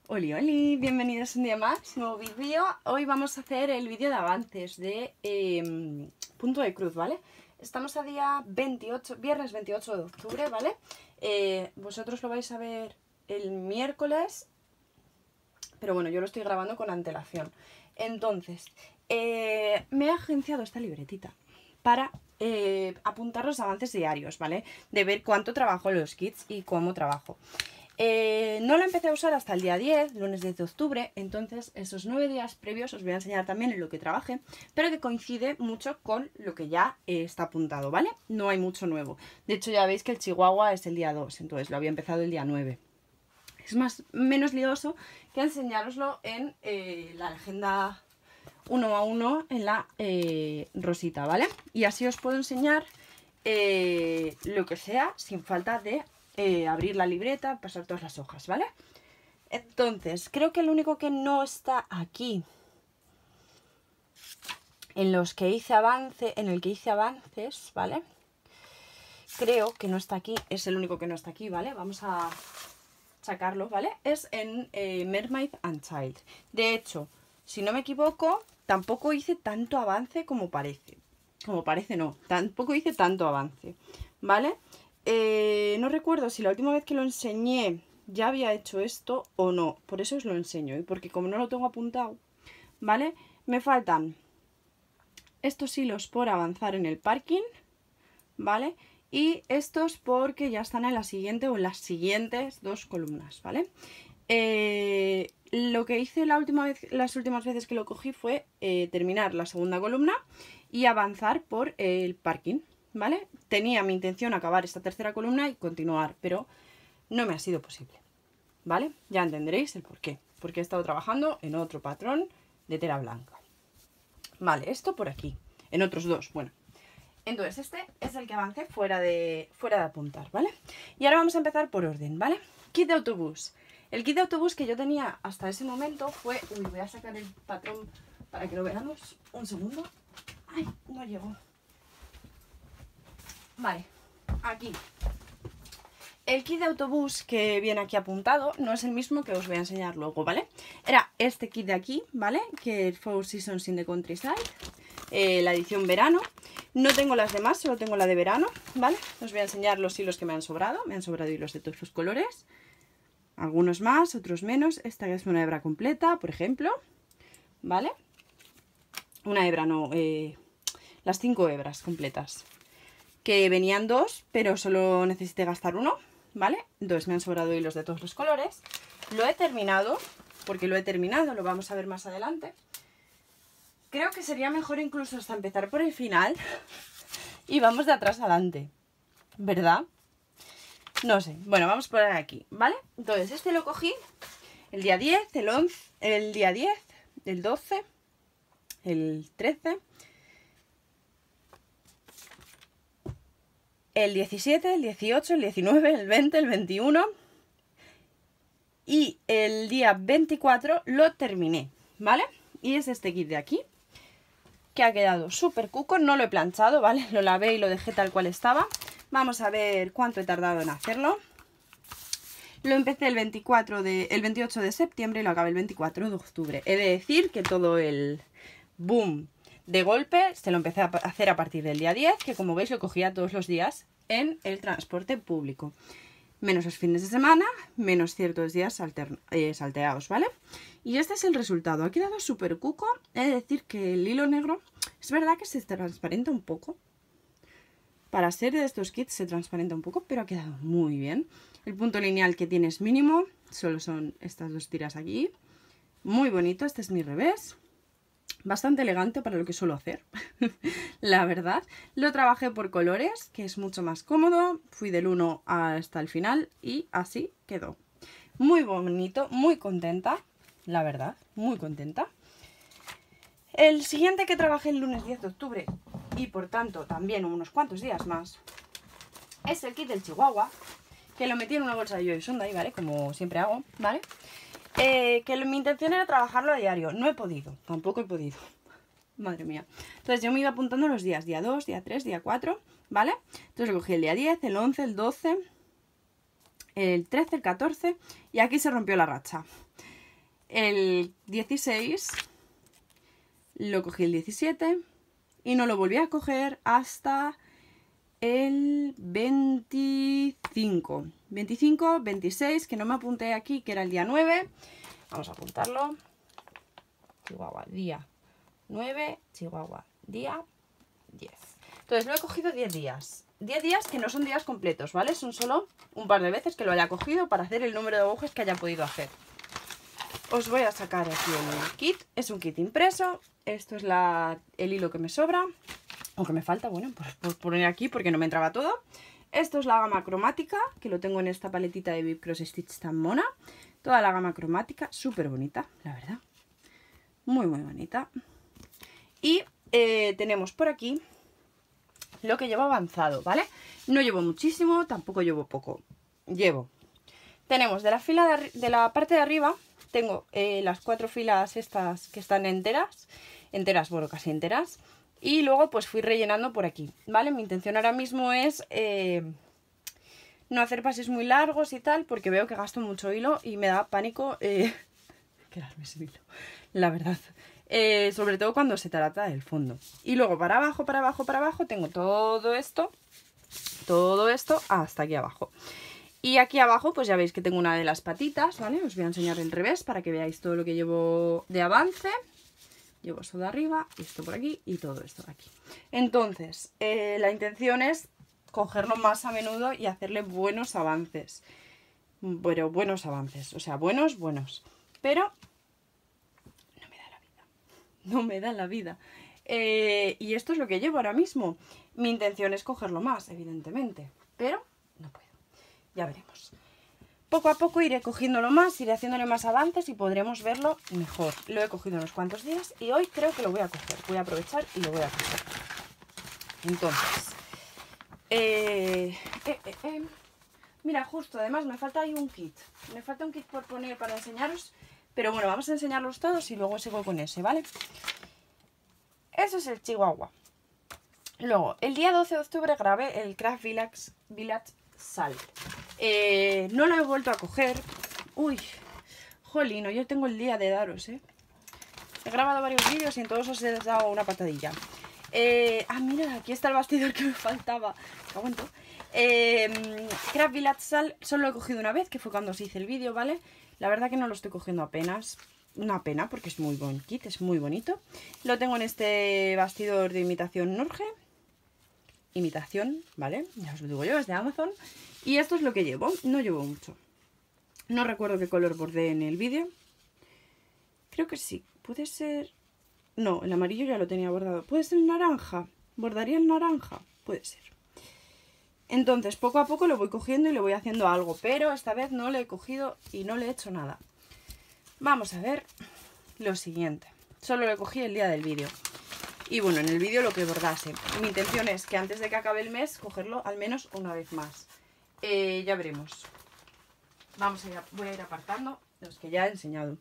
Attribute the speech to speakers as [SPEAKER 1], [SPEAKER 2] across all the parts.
[SPEAKER 1] Oli, oli, bienvenidos un día más, nuevo vídeo. Hoy vamos a hacer el vídeo de avances de punto de cruz, ¿vale? Estamos a día 28, viernes 28 de octubre, ¿vale? Vosotros lo vais a ver el miércoles, pero bueno, yo lo estoy grabando con antelación. Entonces, me he agenciado esta libretita para apuntar los avances diarios, ¿vale? De ver cuánto trabajo en los kits y cómo trabajo. No lo empecé a usar hasta el día 10, lunes 10 de octubre, entonces esos 9 días previos os voy a enseñar también en lo que trabajé, pero que coincide mucho con lo que ya está apuntado, ¿vale? No hay mucho nuevo. De hecho ya veis que el Chihuahua es el día 2, entonces lo había empezado el día 9. Es menos lioso que enseñároslo en la agenda 1 a 1 en la rosita, ¿vale? Y así os puedo enseñar lo que sea sin falta de abrir la libreta, pasar todas las hojas, ¿vale? Entonces, creo que el único que no está aquí en el que hice avances, ¿vale? Creo que no está aquí, es el único que no está aquí, ¿vale? Vamos a sacarlo, ¿vale? Es en Mermaid and Child. De hecho, si no me equivoco, tampoco hice tanto avance como parece. Como parece no, tampoco hice tanto avance, ¿vale? No recuerdo si la última vez que lo enseñé ya había hecho esto o no. Por eso os lo enseño, ¿eh? Porque como no lo tengo apuntado, ¿vale? Me faltan estos hilos por avanzar en el parking, ¿vale? Y estos porque ya están en la siguiente o en las siguientes dos columnas, ¿vale? Lo que hice las últimas veces que lo cogí fue terminar la segunda columna y avanzar por el parking, ¿vale? Tenía mi intención acabar esta tercera columna y continuar, pero no me ha sido posible, ¿vale? Ya entenderéis el por qué. Porque he estado trabajando en otro patrón de tela blanca. Vale, esto por aquí. En otros dos, bueno. Entonces este es el que avancé fuera de apuntar, ¿vale? Y ahora vamos a empezar por orden, ¿vale? Kit de autobús. El kit de autobús que yo tenía hasta ese momento fue... Uy, voy a sacar el patrón para que lo veamos. Un segundo. Ay, no llegó. Vale, aquí. El kit de autobús que viene aquí apuntado no es el mismo que os voy a enseñar luego, ¿vale? Era este kit de aquí, ¿vale? Que es Four Seasons in the Countryside, la edición verano. No tengo las demás, solo tengo la de verano, ¿vale? Os voy a enseñar los hilos que me han sobrado. Me han sobrado hilos de todos los colores. Algunos más, otros menos. Esta es una hebra completa, por ejemplo, ¿vale? Una hebra no, las 5 hebras completas. Que venían 2, pero solo necesité gastar 1, ¿vale? Entonces me han sobrado hilos de todos los colores. Lo he terminado, lo vamos a ver más adelante. Creo que sería mejor incluso hasta empezar por el final y vamos de atrás adelante, ¿verdad? No sé, bueno, vamos por aquí, ¿vale? Entonces este lo cogí el día 10, el 11, el día 10, el 12, el 13... el 17, el 18, el 19, el 20, el 21 y el día 24 lo terminé, ¿vale? Y es este kit de aquí, que ha quedado súper cuco, no lo he planchado, ¿vale? Lo lavé y lo dejé tal cual estaba. Vamos a ver cuánto he tardado en hacerlo. Lo empecé el 28 de septiembre y lo acabé el 24 de octubre. He de decir que todo el boom de golpe se lo empecé a hacer a partir del día 10, que como veis lo cogía todos los días en el transporte público. Menos los fines de semana, menos ciertos días salteados, ¿vale? Y este es el resultado. Ha quedado súper cuco. He de decir que el hilo negro es verdad que se transparenta un poco. Para ser de estos kits se transparenta un poco, pero ha quedado muy bien. El punto lineal que tiene es mínimo. Solo son estas dos tiras aquí. Muy bonito. Este es mi revés. Bastante elegante para lo que suelo hacer, la verdad. Lo trabajé por colores, que es mucho más cómodo. Fui del 1 hasta el final y así quedó. Muy bonito, muy contenta, la verdad, muy contenta. El siguiente que trabajé el lunes 10 de octubre y por tanto también unos cuantos días más es el kit del Chihuahua, que lo metí en una bolsa de Joy Sunday, ¿vale? Como siempre hago, ¿vale? Mi intención era trabajarlo a diario. No he podido, tampoco he podido. Madre mía. Entonces yo me iba apuntando los días, día 2, día 3, día 4, ¿vale? Entonces lo cogí el día 10, el 11, el 12, el 13, el 14 y aquí se rompió la racha. el 16, lo cogí el 17 y no lo volví a coger hasta el 25, 26, que no me apunté aquí, que era el día 9. Vamos a apuntarlo. Chihuahua, día 9, Chihuahua, día 10. Entonces lo he cogido 10 días. 10 días que no son días completos, ¿vale? Son solo un par de veces que lo haya cogido para hacer el número de agujas que haya podido hacer. Os voy a sacar aquí el kit. Es un kit impreso. Esto es el hilo que me sobra. O que me falta, bueno, por poner aquí porque no me entraba todo. Esto es la gama cromática, que lo tengo en esta paletita de Bib Cross Stitch tan mona. Toda la gama cromática, súper bonita, la verdad. Muy, muy bonita. Y tenemos por aquí lo que llevo avanzado, ¿vale? No llevo muchísimo, tampoco llevo poco. Tenemos de la parte de arriba, tengo las 4 filas estas que están enteras, bueno, casi enteras. Y luego pues fui rellenando por aquí, ¿vale? Mi intención ahora mismo es no hacer pases muy largos y tal, porque veo que gasto mucho hilo y me da pánico quedarme sin hilo, la verdad. Sobre todo cuando se trata del fondo. Y luego para abajo, tengo todo esto hasta aquí abajo. Y aquí abajo pues ya veis que tengo una de las patitas, ¿vale? Os voy a enseñar el revés para que veáis todo lo que llevo de avance. Llevo esto de arriba, y esto por aquí y todo esto de aquí. Entonces, la intención es cogerlo más a menudo y hacerle buenos avances. Bueno, buenos avances, o sea, buenos. Pero no me da la vida. No me da la vida. Y esto es lo que llevo ahora mismo. Mi intención es cogerlo más, evidentemente. Pero no puedo. Ya veremos. Poco a poco iré cogiéndolo más, iré haciéndole más avances y podremos verlo mejor. Lo he cogido unos cuantos días y hoy creo que lo voy a coger. Voy a aprovechar y lo voy a coger. Entonces, mira, justo, además me falta ahí un kit. Me falta un kit por poner para enseñaros. Pero bueno, vamos a enseñarlos todos y luego sigo con ese, ¿vale? Eso es el Chihuahua. Luego, el día 12 de octubre grabé el Craft Village Sal. No lo he vuelto a coger. Uy, jolino, yo tengo el día de daros, He grabado varios vídeos y en todos os he dado una patadilla. Mira, aquí está el bastidor que me faltaba. ¿Qué aguanto? Craft Village Sal solo lo he cogido una vez, que fue cuando os hice el vídeo, ¿vale? La verdad que no lo estoy cogiendo apenas. Una pena, porque es muy buen kit, es muy bonito. Lo tengo en este bastidor de imitación Nurge. Imitación, ¿vale? Ya os lo digo yo, es de Amazon. Y esto es lo que llevo, no llevo mucho. No recuerdo qué color bordé en el vídeo. Creo que sí, puede ser... No, el amarillo ya lo tenía bordado. ¿Puede ser el naranja? ¿Bordaría el naranja? Puede ser. Entonces, poco a poco lo voy cogiendo y le voy haciendo algo. Pero esta vez no le he cogido y no le he hecho nada. Vamos a ver lo siguiente. Solo lo cogí el día del vídeo. Y bueno, en el vídeo lo que bordase. Mi intención es que antes de que acabe el mes, cogerlo al menos una vez más. Ya veremos. Voy a ir apartando los que ya he enseñado.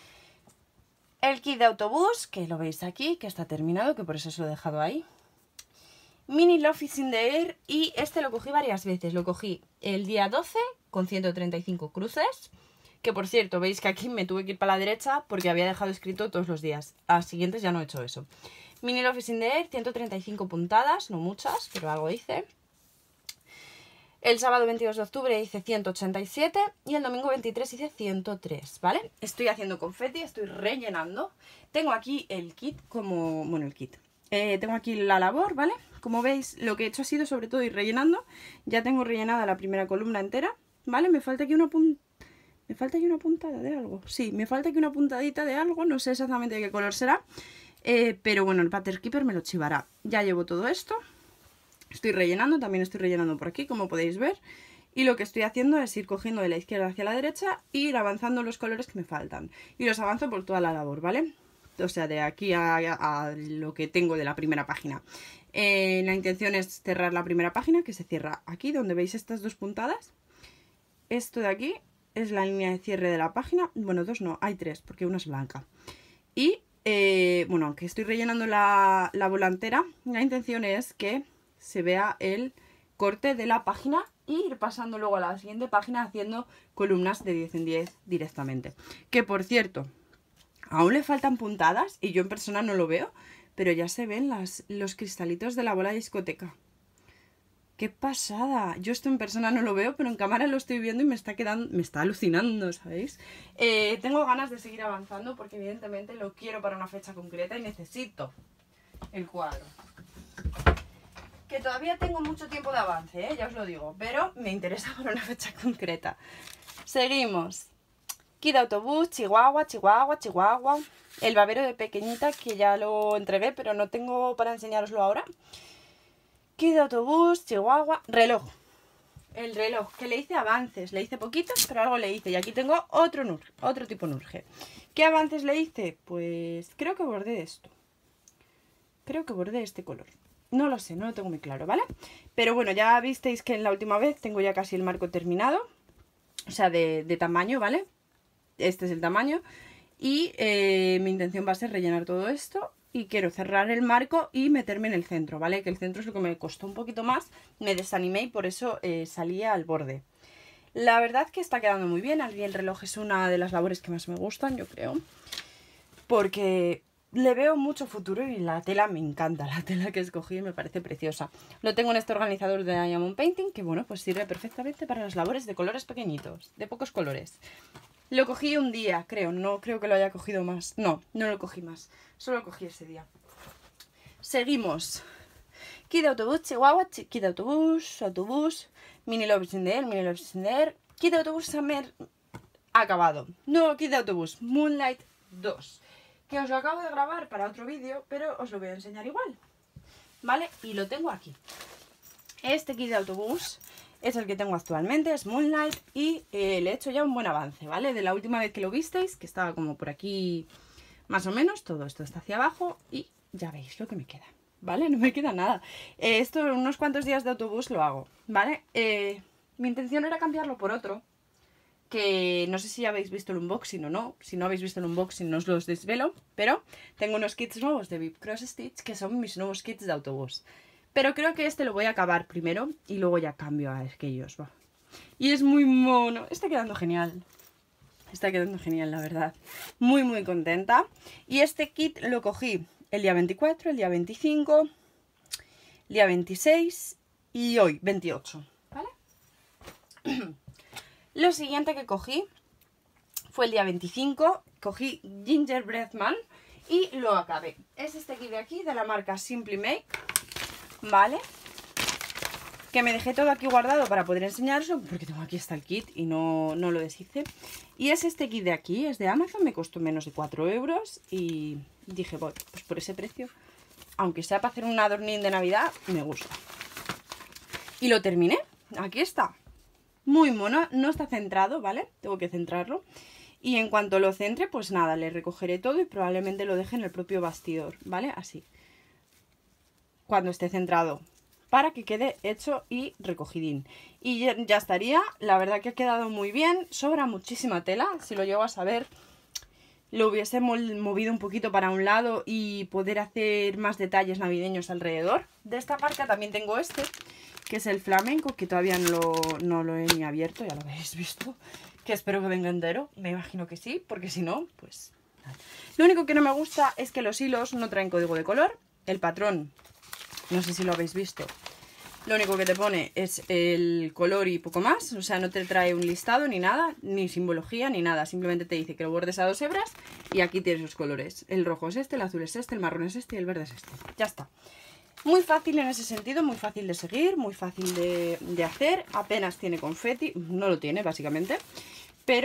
[SPEAKER 1] El kit de autobús, que lo veis aquí, que está terminado, que por eso os lo he dejado ahí. Mini Love is in the Air, y este lo cogí varias veces. Lo cogí el día 12 con 135 cruces. Que por cierto, veis que aquí me tuve que ir para la derecha porque había dejado escrito todos los días. A los siguientes ya no he hecho eso. Mini Love is in the Air, 135 puntadas, no muchas, pero algo hice. El sábado 22 de octubre hice 187 y el domingo 23 hice 103, ¿vale? Estoy haciendo confeti, estoy rellenando. Tengo aquí el kit Bueno, el kit. Tengo aquí la labor, ¿vale? Como veis, lo que he hecho ha sido sobre todo ir rellenando. Ya tengo rellenada la primera columna entera, ¿vale? Me falta aquí una puntada de algo. Sí, me falta aquí una puntadita de algo. No sé exactamente de qué color será. Pero bueno, el Pattern Keeper me lo chivará. Ya llevo todo esto. Estoy rellenando, también estoy rellenando por aquí, como podéis ver. Y lo que estoy haciendo es ir cogiendo de la izquierda hacia la derecha e ir avanzando los colores que me faltan. Y los avanzo por toda la labor, ¿vale? O sea, de aquí a lo que tengo de la primera página. La intención es cerrar la primera página, que se cierra aquí, donde veis estas dos puntadas. Esto de aquí es la línea de cierre de la página. Bueno, dos no, hay tres, porque una es blanca. Y, bueno, aunque estoy rellenando la volantera, la intención es que se vea el corte de la página y ir pasando luego a la siguiente página haciendo columnas de 10 en 10 directamente. Que por cierto, Aún le faltan puntadas y yo en persona no lo veo, pero ya se ven los cristalitos de la bola de discoteca. ¡Qué pasada! Yo esto en persona no lo veo, pero en cámara lo estoy viendo y me está alucinando, ¿sabéis? Tengo ganas de seguir avanzando porque evidentemente lo quiero para una fecha concreta y necesito el cuadro. Que todavía tengo mucho tiempo de avance, ya os lo digo, pero me interesa para una fecha concreta. Seguimos. Kit de autobús, Chihuahua, Chihuahua, Chihuahua. El babero de pequeñita que ya lo entregué, pero no tengo para enseñároslo ahora. Kit de autobús, Chihuahua, reloj. El reloj, que le hice avances, le hice poquitos, pero algo le hice. Y aquí tengo otro tipo Nurge. ¿Qué avances le hice? Pues creo que bordé esto. Creo que bordé este color. No lo sé, no lo tengo muy claro, ¿vale? Pero bueno, ya visteis que en la última vez tengo ya casi el marco terminado. O sea, de tamaño, ¿vale? Este es el tamaño. Y mi intención va a ser rellenar todo esto. Y quiero cerrar el marco y meterme en el centro, ¿vale? Que el centro es lo que me costó un poquito más. Me desanimé y por eso salía al borde. La verdad que está quedando muy bien. El reloj es una de las labores que más me gustan, yo creo. Porque le veo mucho futuro y la tela me encanta. La tela que escogí me parece preciosa. Lo tengo en este organizador de Diamond Painting, que bueno, pues sirve perfectamente para las labores de colores pequeñitos, de pocos colores. Lo cogí un día, creo. No creo que lo haya cogido más. No, no lo cogí más. Solo lo cogí ese día. Seguimos. Kit de autobús, Chihuahua, kit de autobús, Mini Loves in the Air, Mini Loves in the Air. Kit de autobús Summer acabado. Nuevo kit de autobús, Moonlight 2. Que os lo acabo de grabar para otro vídeo, pero os lo voy a enseñar igual. ¿Vale? Y lo tengo aquí. Este kit de autobús es el que tengo actualmente, es Moonlight, y le he hecho ya un buen avance, ¿vale? De la última vez que lo visteis, que estaba como por aquí más o menos, todo esto está hacia abajo y ya veis lo que me queda, ¿vale? No me queda nada. Esto en unos cuantos días de autobús lo hago, ¿vale? Mi intención era cambiarlo por otro, que no sé si ya habéis visto el unboxing o no. Si no habéis visto el unboxing no os los desvelo, pero tengo unos kits nuevos de VIP Cross Stitch que son mis nuevos kits de autobús. Pero creo que este lo voy a acabar primero y luego ya cambio a aquellos, va. Y es muy mono, está quedando genial. Está quedando genial, la verdad. Muy, muy contenta. Y este kit lo cogí el día 24, el día 25, el día 26 y hoy, 28, ¿vale? Lo siguiente que cogí fue el día 25. Cogí Gingerbread Man y lo acabé. Es este kit de aquí, de la marca Simply Make, ¿vale? Que me dejé todo aquí guardado para poder enseñaros, porque tengo aquí hasta el kit y no lo deshice. Y es este kit de aquí, es de Amazon, me costó menos de 4 euros y dije, bueno, pues por ese precio, aunque sea para hacer un adornín de Navidad, me gusta. Y lo terminé, aquí está. Muy mono, no está centrado, ¿vale? Tengo que centrarlo. Y en cuanto lo centre, pues nada, le recogeré todo y probablemente lo deje en el propio bastidor, ¿vale? Así. Cuando esté centrado, para que quede hecho y recogidín. Y ya estaría, la verdad que ha quedado muy bien, sobra muchísima tela, si lo llego a saber lo hubiese movido un poquito para un lado y poder hacer más detalles navideños alrededor. De esta marca también tengo este, que es el flamenco, que todavía no lo he ni abierto, ya lo habéis visto, que espero que venga entero, me imagino que sí, porque si no, pues nada. Lo único que no me gusta es que los hilos no traen código de color, el patrón, no sé si lo habéis visto, lo único que te pone es el color y poco más, o sea, no te trae un listado ni nada, ni simbología ni nada, simplemente te dice que lo bordes a 2 hebras y aquí tienes los colores, el rojo es este, el azul es este, el marrón es este y el verde es este, ya está. Muy fácil en ese sentido, muy fácil de seguir, muy fácil de hacer, apenas tiene confeti, no lo tiene básicamente, pero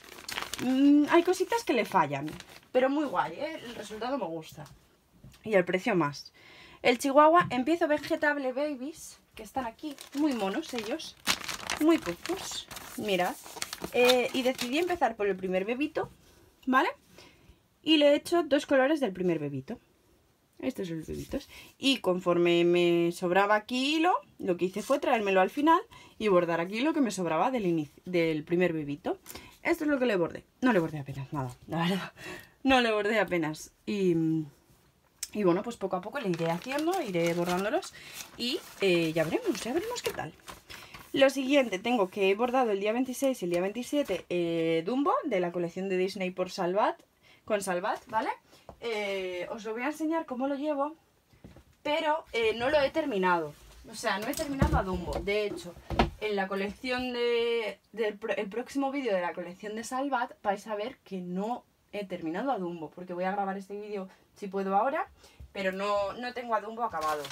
[SPEAKER 1] hay cositas que le fallan, pero muy guay, el resultado me gusta y el precio más. El Chihuahua Empiezo Vegetable Babies, que están aquí, muy monos ellos, muy pocos, mirad, y decidí empezar por el primer bebito, ¿vale? Y le he hecho 2 colores del primer bebito. Estos son los bebitos. Y conforme me sobraba aquí hilo, lo que hice fue traérmelo al final y bordar aquí lo que me sobraba del primer bebito. Esto es lo que le bordé. No le bordé apenas nada, la verdad. No le bordé apenas. Y bueno, pues poco a poco le iré haciendo, iré bordándolos y ya veremos qué tal. Lo siguiente, tengo que he bordado el día 26 y el día 27 Dumbo, de la colección de Disney por Salvat, con Salvat, ¿vale? Os lo voy a enseñar cómo lo llevo, pero no lo he terminado. O sea, no he terminado a Dumbo. De hecho, en la colección el próximo vídeo de la colección de Salvat vais a ver que no he terminado a Dumbo, porque voy a grabar este vídeo si puedo ahora, pero no tengo a Dumbo acabado.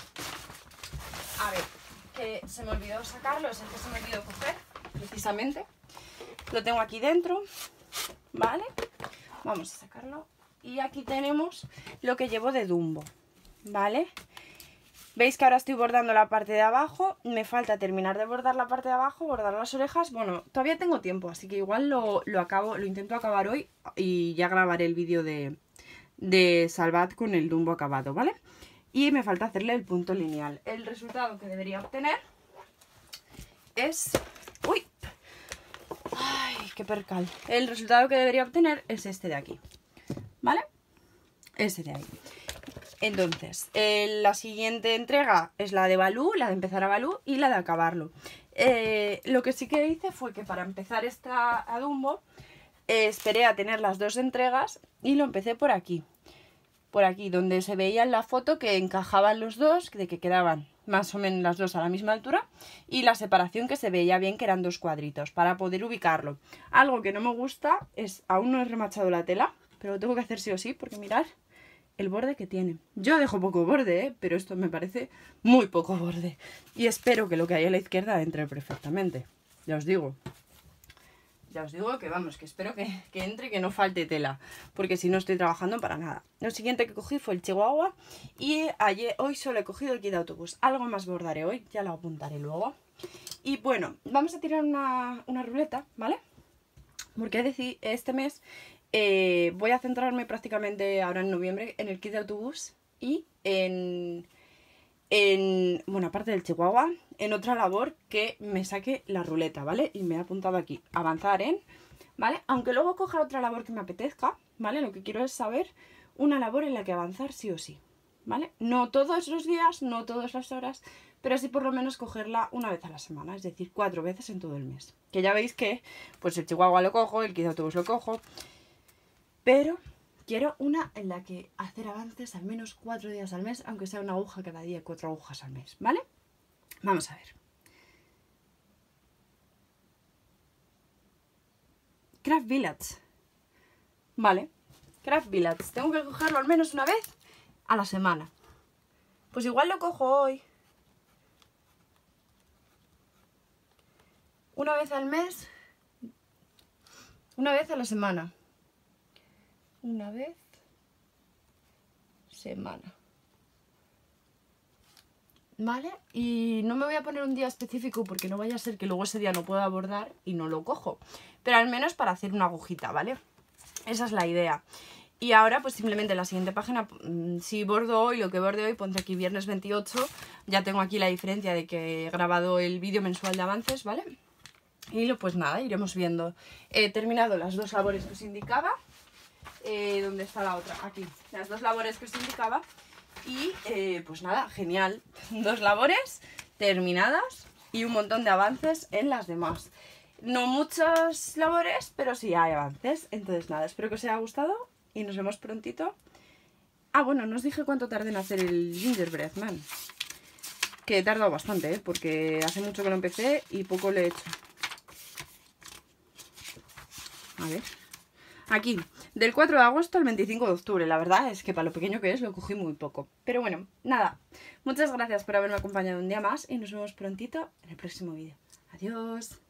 [SPEAKER 1] A ver, que se me olvidó sacarlo, es el que se me olvidó coger, precisamente. Lo tengo aquí dentro, ¿vale? Vamos a sacarlo. Y aquí tenemos lo que llevo de Dumbo, ¿vale? Veis que ahora estoy bordando la parte de abajo, me falta terminar de bordar la parte de abajo, bordar las orejas. Bueno, todavía tengo tiempo, así que igual lo intento acabar hoy y ya grabaré el vídeo de Salvat con el Dumbo acabado, ¿vale? Y me falta hacerle el punto lineal. El resultado que debería obtener es... ¡Uy! ¡Ay, qué percal! El resultado que debería obtener es este de aquí, ¿vale? Este de ahí. Entonces, la siguiente entrega es la de Baloo, la de empezar a Baloo y la de acabarlo. Lo que sí que hice fue que para empezar esta a Dumbo, esperé a tener las dos entregas y lo empecé por aquí. Por aquí, donde se veía en la foto que encajaban los dos, de que quedaban más o menos las dos a la misma altura, y la separación que se veía bien, que eran dos cuadritos, para poder ubicarlo. Algo que no me gusta es, aún no he remachado la tela, pero lo tengo que hacer sí o sí, porque mirad el borde que tiene. Yo dejo poco borde, pero esto me parece muy poco borde. Y espero que lo que hay a la izquierda entre perfectamente. Ya os digo. Ya os digo que vamos, que espero que entre y que no falte tela, porque si no estoy trabajando para nada. Lo siguiente que cogí fue el Chihuahua y hoy solo he cogido el kit de autobús. Algo más bordaré hoy, ya lo apuntaré luego. Y bueno, vamos a tirar una ruleta, ¿vale? Porque este mes voy a centrarme prácticamente ahora en noviembre en el kit de autobús y bueno, aparte del Chihuahua, en otra labor que me saque la ruleta, ¿vale? Y me he apuntado aquí, avanzar en, ¿vale? Aunque luego coja otra labor que me apetezca, ¿vale? Lo que quiero es saber una labor en la que avanzar sí o sí, ¿vale? No todos los días, no todas las horas, pero sí por lo menos cogerla una vez a la semana, es decir, 4 veces en todo el mes. Que ya veis que, pues el Chihuahua lo cojo, el kit de autobús lo cojo, pero quiero una en la que hacer avances al menos 4 días al mes, aunque sea una aguja cada día, 4 agujas al mes, ¿vale? Vamos a ver. Craft Village. Vale. Craft Village. Tengo que cogerlo al menos una vez a la semana. Pues igual lo cojo hoy. Una vez al mes. Una vez a la semana. Una vez semana. ¿Vale? Y no me voy a poner un día específico porque no vaya a ser que luego ese día no pueda bordar y no lo cojo. Pero al menos para hacer una agujita, ¿vale? Esa es la idea. Y ahora pues simplemente en la siguiente página, si bordo hoy, lo que borde hoy, pondré aquí viernes 28. Ya tengo aquí la diferencia de que he grabado el vídeo mensual de avances, ¿vale? Y pues nada, iremos viendo. He terminado las dos labores que os indicaba. ¿Dónde está la otra? Aquí. Las dos labores que os indicaba. Y pues nada, genial. 2 labores terminadas y un montón de avances en las demás. No muchas labores, pero sí hay avances. Entonces nada, espero que os haya gustado y nos vemos prontito. Ah, bueno, no os dije cuánto tardé en hacer el Gingerbread Man. Que he tardado bastante, porque hace mucho que lo empecé y poco le he hecho. A ver. Aquí, del 4 de agosto al 25 de octubre. La verdad es que para lo pequeño que es lo cogí muy poco. Pero bueno, nada. Muchas gracias por haberme acompañado un día más y nos vemos prontito en el próximo vídeo. Adiós.